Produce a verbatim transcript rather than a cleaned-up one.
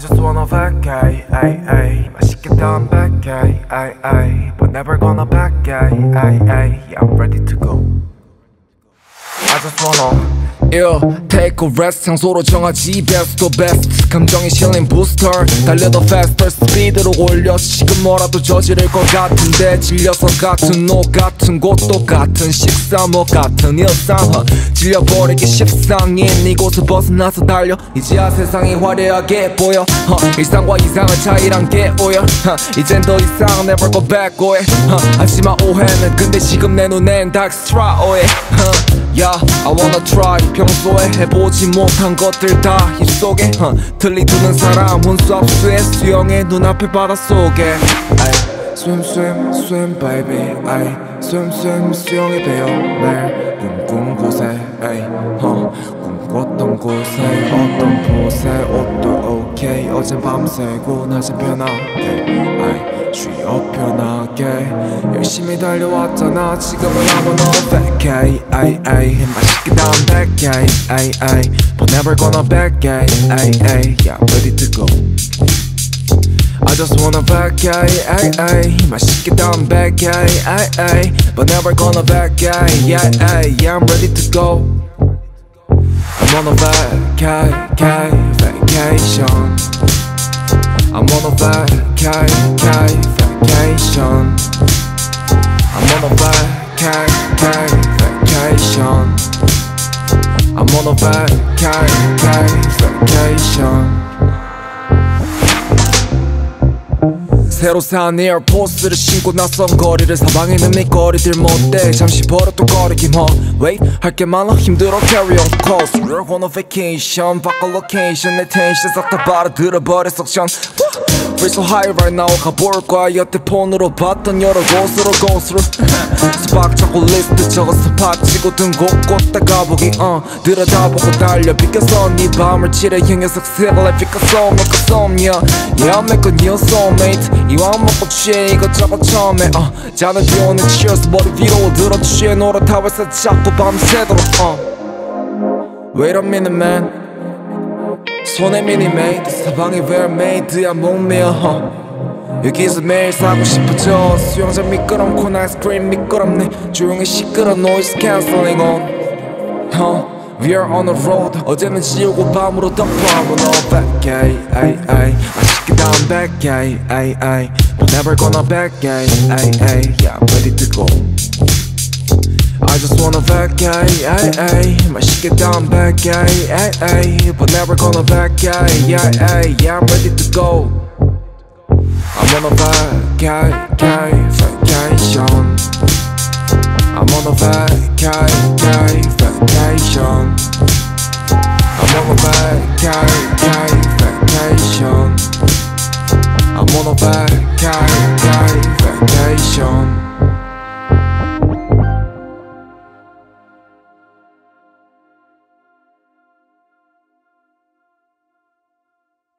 just wanna vacay, ay, ay. 맛있게 단 vacay, ay, ay. But never gonna vacay, ay, ay. Yeah, I'm ready to go. I just wanna Yeah, take a rest 장소로 정하지 best to best 감정이 실린 booster 달려도 faster 스피드로 올려 지금 뭐라도 저지를 것 같은데 질려서 같은 옷 같은 곳 똑같은 식사 뭐 같은 일상 질려버리기 십상인 이곳을 벗어나서 달려 이제야 세상이 화려하게 보여 어, 일상과 이상의 차이란 게 오여 어, 이젠 더 이상 never go back 고해 어, 하지마 오해는 근데 지금 내 눈엔 다 extra오해 어, Yeah, I wanna try 평소에 해보지 못한 것들 다 입속에 huh. 들리두는 사람 혼수 압수해 수영해 눈앞의 바닷속에 Swim swim swim baby ay. Swim swim 수영이 되어 날 꿈꾼 곳에 ay. huh. 꿈꿨던 곳에 어떤 곳에 옷도 okay 어젠 밤새고 낮엔 편하게 ay. 쉬어 편하게 열심히 달려왔잖아 지금은 I'm on a vacay ay, ay. 맛있게 단 vacay ay, ay. But never gonna vacay ay, ay. Yeah, ready to go I just wanna vacay ay, ay. 맛있게 단 vacay ay, ay. But never gonna vacay yeah, ay. Yeah, I'm ready to go I'm on a vacay, vacay, vacation I'm on a vacay, vacay, vacation I'm on a vacay, vacay, vacation I'm on a vacay, vacay, vacation 새로 산 에어포스를 신고 낯선 거리를 사방에는 내 거리들 못돼 잠시 버릇도 거리기 뭐 Wait 할게 많아 힘들어 carry on course We're on a vacation 바꿔 location 내 텐션 싹 다 빨아들어버려 석션 We're so high right now 가볼 거야 여태 폰으로 봤던 여러 곳으로 곳으로 수박 잡고 리스트 적어 스팟 치고 든 곳곳 다 가보기 uh. 들여다보고 달려 비껴서 네 밤을 칠해 이 녀석 색을 비껴서 먹고 썸이야 Yeah I'm like a new soulmate 이왕 먹고 취해 이것저것 처음에 uh. 잔을 비우는 cheers 머리 위로 들어 취해 노릇하면서 자꾸 밤새도록 uh. Wait a minute man 손에 미니메이드 사방이 웰메이드야 몸이야 uh. 여기서 매일 사고 싶어져 수영장 미끄럼콘 아이스크림 미끄럽네 조용히 시끄러 noise cancelling on uh. We are on the road 어제는 지우고 밤으로 덮어 I'm on a vacay ay, ay. 맛있게 단 vacay ay, ay. But never gonna vacay ay, ay. Yeah, I'm ready to go I just wanna vacay ay, ay. 맛있게 단 vacay ay, ay. But never gonna vacay yeah, ay. Yeah, I'm ready to go I'm on a vacay, vacay, vacation I'm on a vacay